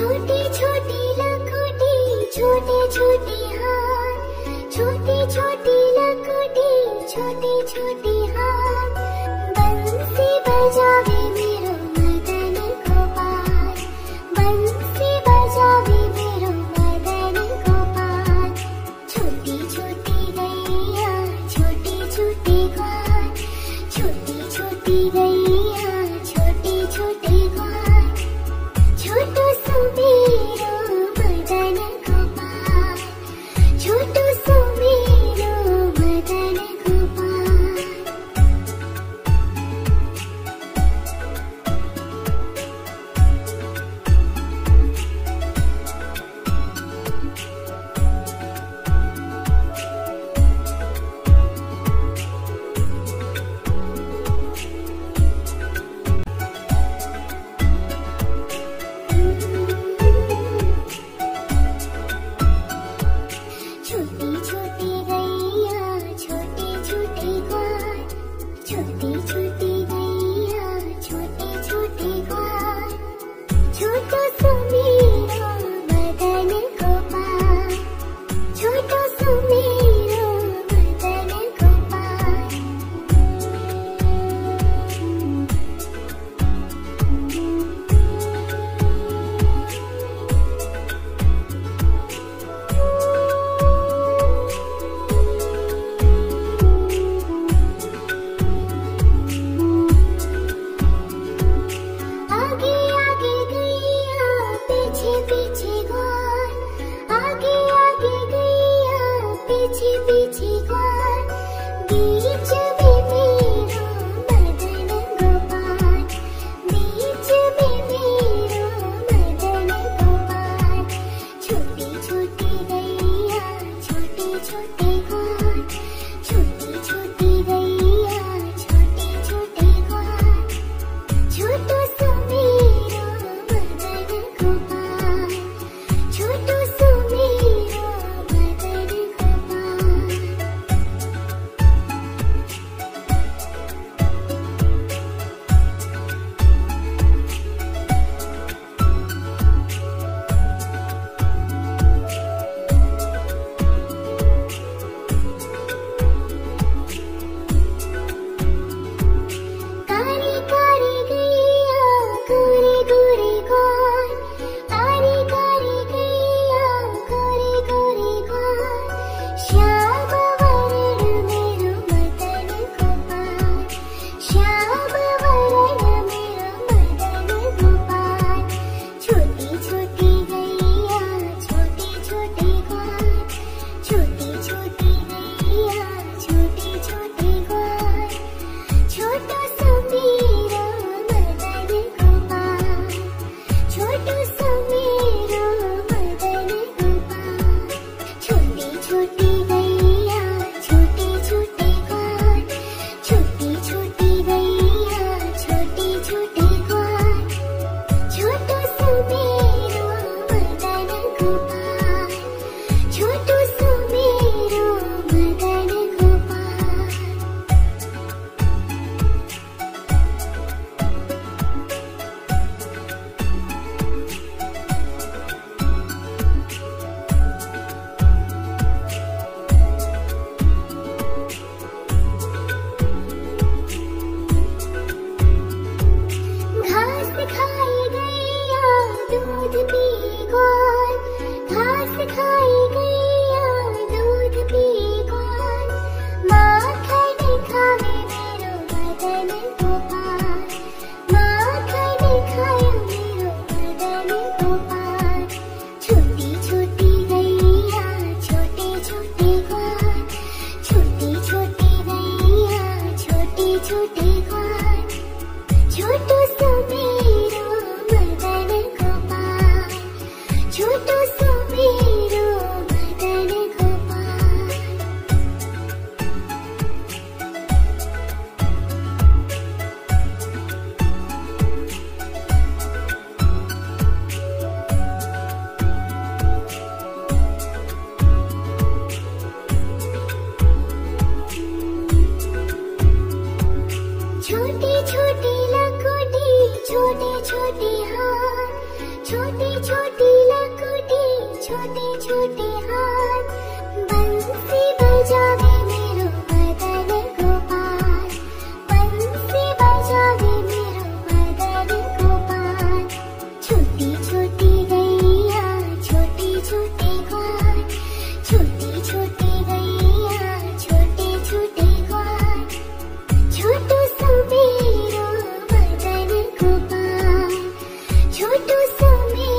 छोटी छोटी लखोटी छोटे छोटे हाथ, छोटी छोटी लखोटी छोटे छोटे हाथ, बंसी बजावे मेरो मदन गोपाल, बंसी बजावे मेरो मदन गोपाल। छोटी छोटी गैया छोटे छोटे ग्वाल, छोटी छोटी गैया छोटे छोटे ग्वाल, छोटो सुमेरो मदन गोपाल, छोटो सुमेरो मदन गोपाल। छोटी छोटी गैया छोटे छोटे ग्वाल, छोटी छोटी गैया छोटे छोटे ग्वाल, छोटो सुमेरो मदन गोपाल, छोटो सुमेरो मदन गोपाल। आगे आगे गैया पीछे पीछे ग्वाल, आगे आगे गैया पीछे पीछे ग्वाल, बीच में मेरो मदन गोपाल, बीच में मेरो मदन गोपाल। छोटी छोटी गैया छोटे छोटे ग्वाल, छोटी छोटी गैया छोटे छोटे ग्वाल, छोटो सुमेरो मदन गोपाल, छोटो सुमेरो मदन गोपाल। कारी कारी गैया गोरे गोरे ग्वाल, कारी कारी गैया गोरे गोरे ग्वाल, श्याम वरण मेरो मदन गोपाल, श्याम वरण मेरो मदन गोपाल। छोटी छोटी गैया छोटे छोटे ग्वाल, छोटी छोटी गैया छोटे छोटे ग्वाल, छोटो सुमेरो मदन गोपाल, छोटो सुमेरो मदन गोपाल। छोटी छोटी गैया छोटे छोटे ग्वाल, छोटी छोटी गैया छोटे छोटे ग्वाल, छोटो सुमेरो मदन गोपाल, छोटो सुमेरो मदन गोपाल। घास खाई गैया दूध पी ग्वाल, घास खाई गैया दूध पी ग्वाल, माखन खावे मेरो मदन गोपाल, माखन खाए मेरो मदन गोपाल। छोटी छोटी गैया छोटे छोटे ग्वाल, छोटी छोटी गैया छोटे छोटे ग्वाल, छोटो सुमेरो मदन गोपाल, छोटो सुमेरो मदन गोपाल। छोटी छोटी लखोटी छोटे छोटे हाथ, छोटी छोटी लकुटी छोटे छोटे हाथ बंसी बजावे मेरो मदन गोपाल बंसी बजावे मेरो मदन गोपाल छोटी छोटी गैया छोटे छोटे ग्वाल छोटी छोटी गैया छोटे छोटे ग्वाल छोटू सो मेरो मदन गोपाल छोटू सो